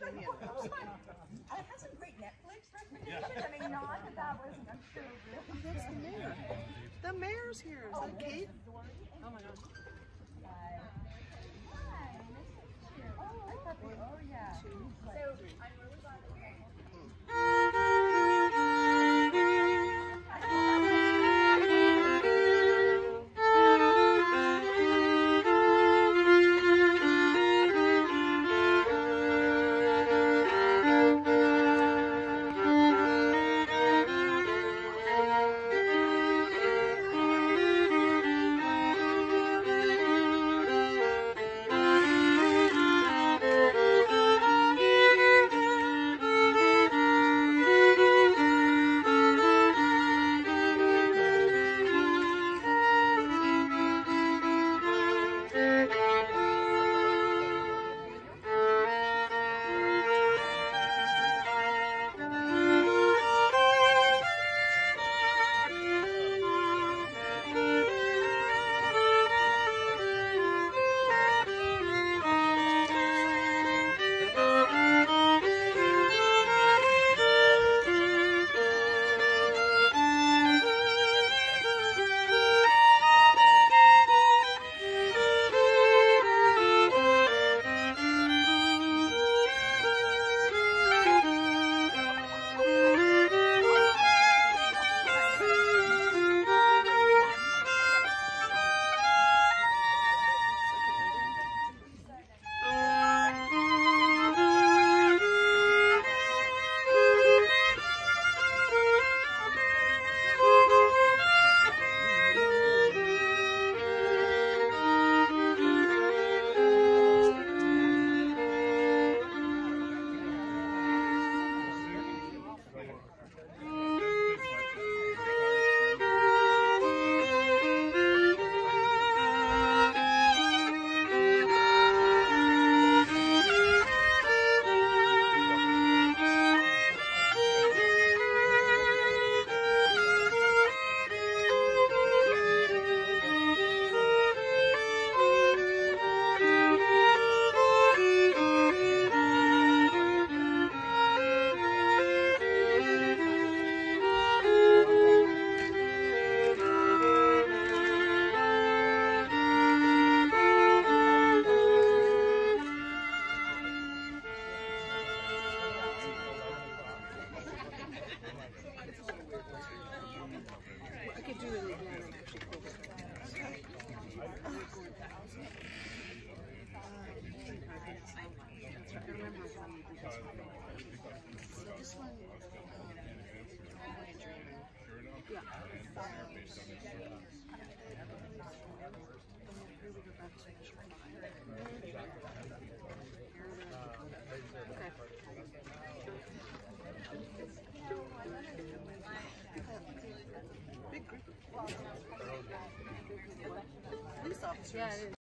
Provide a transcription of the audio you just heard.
I had some great Netflix recommendations. I mean, not that wasn't, I'm sure, really. That's the mayor. The mayor's here. Is that Kate? Oh my gosh. Hi, I thought they, oh yeah. So, I'm really glad that I could do it again. I actually pulled it. I remember when we did this one. So this one, yeah. Here we go back to the shore. Big group of police officers. Yeah, it is.